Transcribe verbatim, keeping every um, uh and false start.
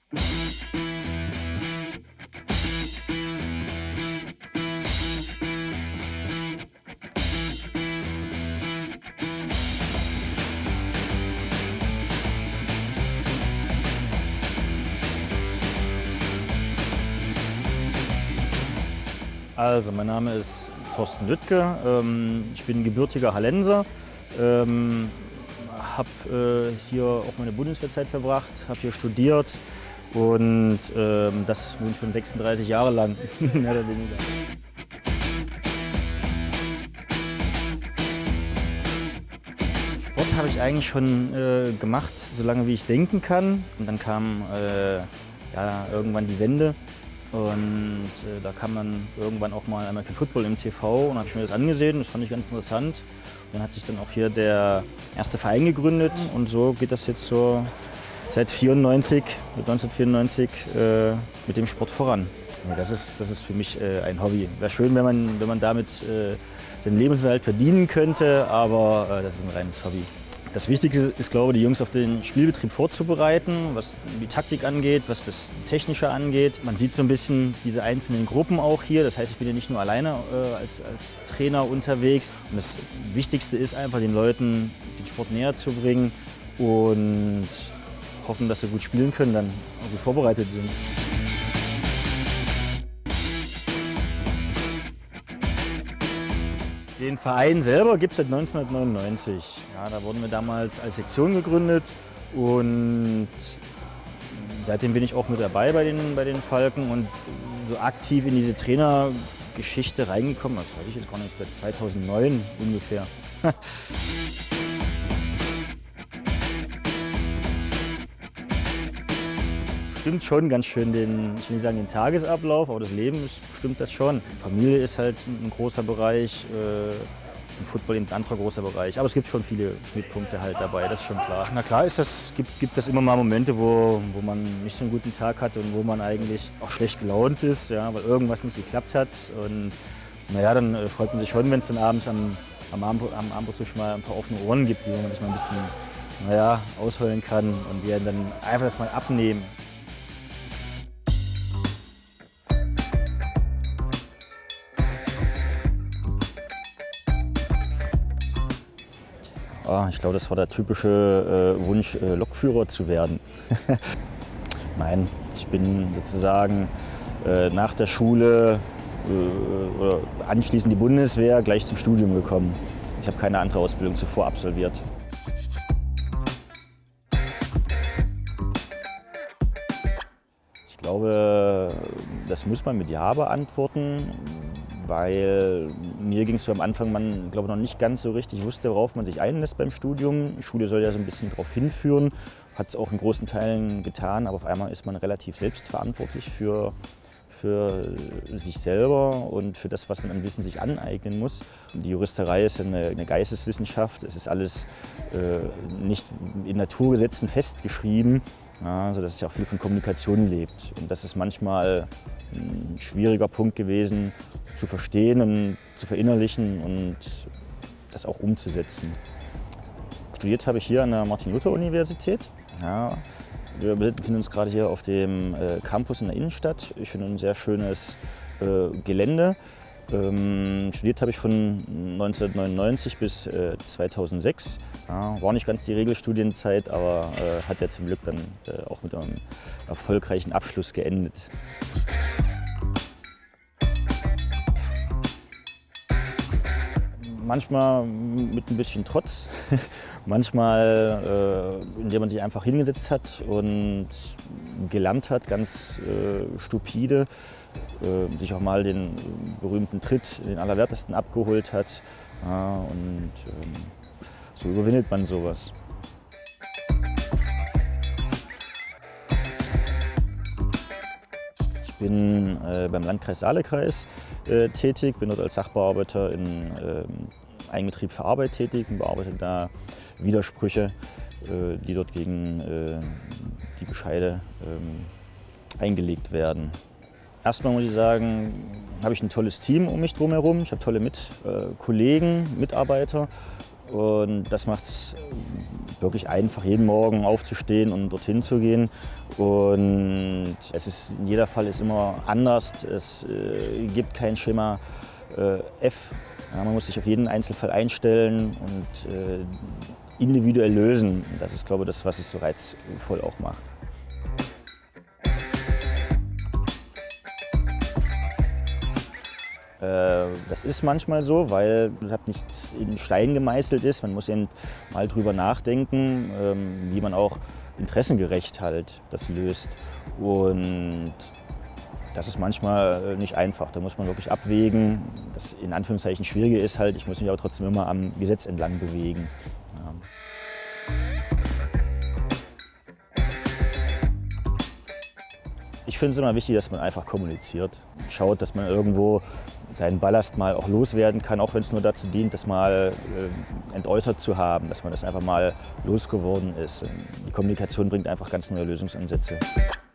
Also, mein Name ist Thorsten Lüttke. Ähm, ich bin gebürtiger Hallenser. Ähm, habe äh, hier auch meine Bundeswehrzeit verbracht, habe hier studiert und ähm, das nun schon sechsunddreißig Jahre lang, mehr oder weniger. Sport habe ich eigentlich schon äh, gemacht, so lange wie ich denken kann. Und dann kam äh, ja, irgendwann die Wende. Und äh, da kam dann irgendwann auch mal American Football im T V und habe ich mir das angesehen. Das fand ich ganz interessant. Und dann hat sich dann auch hier der erste Verein gegründet und so geht das jetzt so seit vierundneunzig, neunzehnhundertvierundneunzig äh, mit dem Sport voran. Ja, das ist, das ist für mich äh, ein Hobby. Wäre schön, wenn man, wenn man damit äh, seinen Lebensunterhalt verdienen könnte, aber äh, das ist ein reines Hobby. Das Wichtigste ist, glaube ich, die Jungs auf den Spielbetrieb vorzubereiten, was die Taktik angeht, was das Technische angeht. Man sieht so ein bisschen diese einzelnen Gruppen auch hier. Das heißt, ich bin ja nicht nur alleine äh, als, als Trainer unterwegs. Und das Wichtigste ist einfach, den Leuten den Sport näher zu bringen und hoffen, dass sie gut spielen können, dann auch gut vorbereitet sind. Den Verein selber gibt es seit neunzehnhundertneunundneunzig. Ja, da wurden wir damals als Sektion gegründet und seitdem bin ich auch mit dabei bei den, bei den Falken und so aktiv in diese Trainergeschichte reingekommen, das weiß ich jetzt gar nicht, seit zweitausendneun ungefähr. Stimmt schon ganz schön den, ich will nicht sagen den Tagesablauf, aber das Leben ist, stimmt das schon. Familie ist halt ein großer Bereich, äh, im Football ein anderer großer Bereich. Aber es gibt schon viele Schnittpunkte halt dabei, das ist schon klar. Na klar ist das, gibt, gibt das immer mal Momente, wo, wo man nicht so einen guten Tag hat und wo man eigentlich auch schlecht gelaunt ist, ja, weil irgendwas nicht geklappt hat. Und naja, dann äh, freut man sich schon, wenn es dann abends am, am, Abend, am Abendbrottisch mal ein paar offene Ohren gibt, wo man sich mal ein bisschen naja, ausheulen kann und die dann einfach das mal abnehmen. Ah, ich glaube, das war der typische äh, Wunsch, äh, Lokführer zu werden. Nein, ich bin sozusagen äh, nach der Schule äh, oder anschließend die Bundeswehr gleich zum Studium gekommen. Ich habe keine andere Ausbildung zuvor absolviert. Ich glaube, das muss man mit Ja beantworten. Weil mir ging es so am Anfang, man glaube noch nicht ganz so richtig wusste, worauf man sich einlässt beim Studium. Die Schule soll ja so ein bisschen darauf hinführen, hat es auch in großen Teilen getan, aber auf einmal ist man relativ selbstverantwortlich für, für sich selber und für das, was man an Wissen sich aneignen muss. Die Juristerei ist eine, eine Geisteswissenschaft, es ist alles äh, nicht in Naturgesetzen festgeschrieben, ja, sodass es ja auch viel von Kommunikation lebt. Und das ist manchmal ein schwieriger Punkt gewesen, zu verstehen und zu verinnerlichen und das auch umzusetzen. Studiert habe ich hier an der Martin-Luther-Universität. Ja, wir befinden uns gerade hier auf dem äh, Campus in der Innenstadt. Ich finde ein sehr schönes äh, Gelände. Ähm, studiert habe ich von neunzehnhundertneunundneunzig bis äh, zweitausendsechs. Ja, war nicht ganz die Regelstudienzeit, aber äh, hat ja zum Glück dann äh, auch mit einem erfolgreichen Abschluss geendet. Manchmal mit ein bisschen Trotz, manchmal äh, indem man sich einfach hingesetzt hat und gelernt hat, ganz äh, stupide, äh, sich auch mal den berühmten Tritt, den Allerwertesten abgeholt hat. Ja, und ähm, so überwindet man sowas. Ich bin äh, beim Landkreis Saale-Kreis äh, tätig, bin dort als Sachbearbeiter in äh, Eigenbetrieb für Arbeit tätig und bearbeite da Widersprüche, äh, die dort gegen äh, die Bescheide äh, eingelegt werden. Erstmal muss ich sagen, habe ich ein tolles Team um mich drumherum. Ich habe tolle mit, äh, Kollegen, Mitarbeiter Und das macht es wirklich einfach, jeden Morgen aufzustehen und dorthin zu gehen. Und es ist, jeder Fall ist immer anders. Es äh, gibt kein Schema äh, F. Ja, man muss sich auf jeden Einzelfall einstellen und äh, individuell lösen. Das ist, glaube ich, das, was es so reizvoll auch macht. Das ist manchmal so, weil das nicht in Stein gemeißelt ist. Man muss eben mal drüber nachdenken, wie man auch interessengerecht halt das löst. Und das ist manchmal nicht einfach. Da muss man wirklich abwägen. Das in Anführungszeichen Schwierige ist halt, ich muss mich aber trotzdem immer am Gesetz entlang bewegen. Ja. Ich finde es immer wichtig, dass man einfach kommuniziert. Schaut, dass man irgendwo seinen Ballast mal auch loswerden kann, auch wenn es nur dazu dient, das mal äh, entäußert zu haben, dass man das einfach mal losgeworden ist. Die Kommunikation bringt einfach ganz neue Lösungsansätze.